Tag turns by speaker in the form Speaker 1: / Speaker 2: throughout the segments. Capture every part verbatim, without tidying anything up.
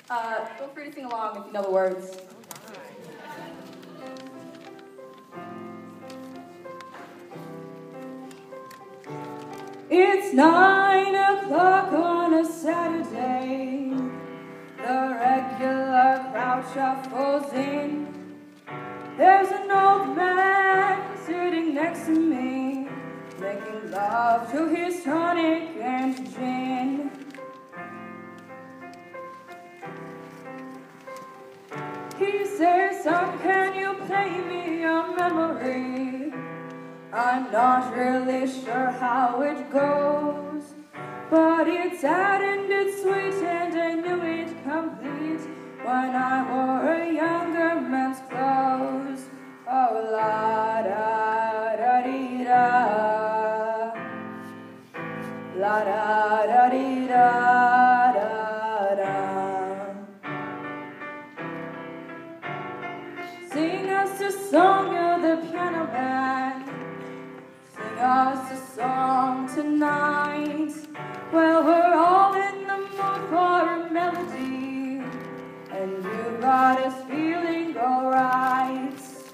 Speaker 1: Uh, feel free to sing along if you know the words. It's nine o'clock on a Saturday. The regular crowd shuffles in. There's an old man sitting next to me, making love to his tonic and gin. He says, "Son, can you play me a memory? I'm not really sure how it goes, but it's sad and it's sweet and I knew it complete when I wore a younger man's clothes. Oh, la da da dee da, la da da dee da da da. Sing us a song, you're the piano man. Sing us a song tonight. Well, we're all in the mood for a melody, and you got us feeling alright.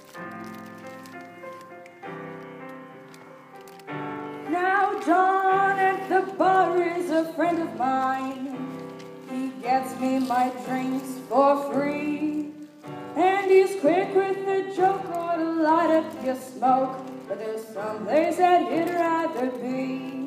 Speaker 1: Now John at the bar is a friend of mine. He gets me my drinks for free, and he's quick with the joke or to light up your smoke, but there's some place that he'd rather be.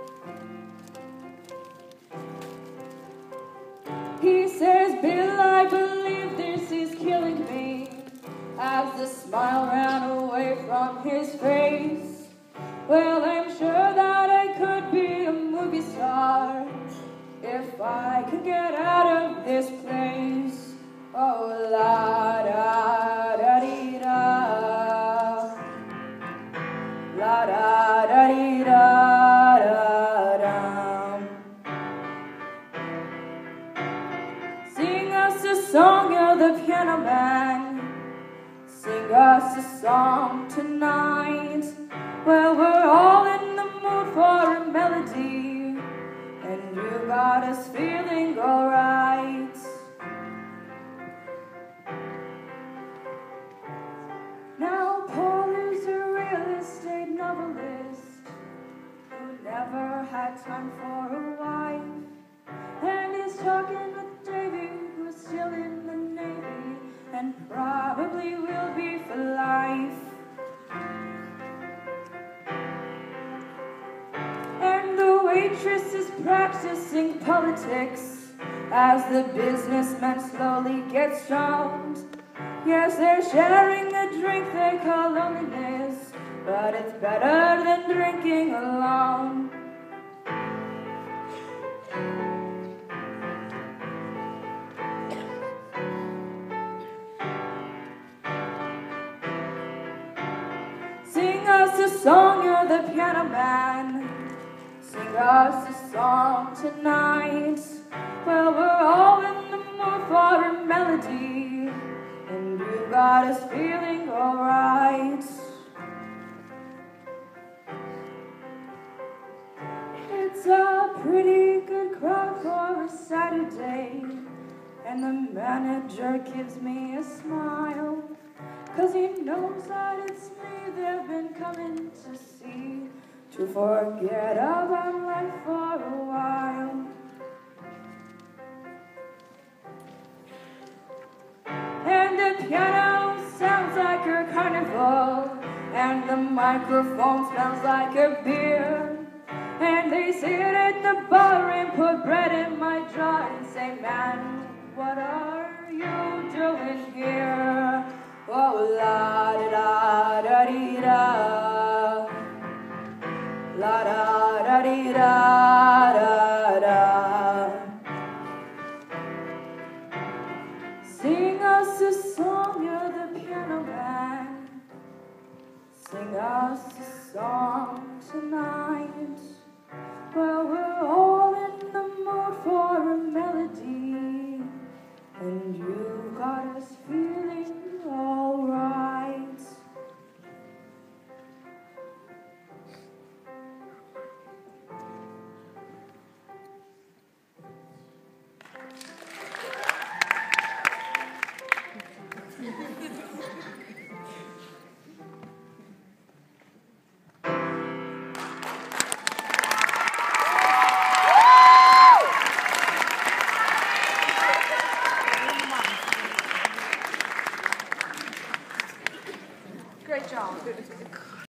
Speaker 1: He says, "Bill, I believe this is killing me," as the smile ran away from his face. Well, I'm sure that I could be a movie star if I could get out of this place. Oh, la da da dee da, la da da dee da da da. Sing us a song, you're the piano man. Sing us a song tonight. Well, we're all in the mood for a melody, and you got us feeling alright. Now Paul is a real estate novelist who never had time for a wife, and he's talking with Davy, who's still in the Navy and probably will be for life. And the waitress is practicing politics as the businessman slowly gets stoned. Yes, they're sharing a drink they call loneliness, but it's better than drinking alone. Sing us a song, you're the piano man. Sing us a song tonight. Well, we're all in the mood for a melody, and you got us feeling alright. It's a pretty good crowd for a Saturday, and the manager gives me a smile, 'cause he knows that it's me they've been coming to see, to forget about life for a while. And the piano sounds like a carnival, and the microphone smells like a beer. And they sit at the bar and put bread in my jar and say, "Man, what are you doing here?" Oh, la da da da dee da, la da da dee da da da. Sing us a song, you're the piano man. Sing us a song tonight. Well, we're all in the mood for a melody,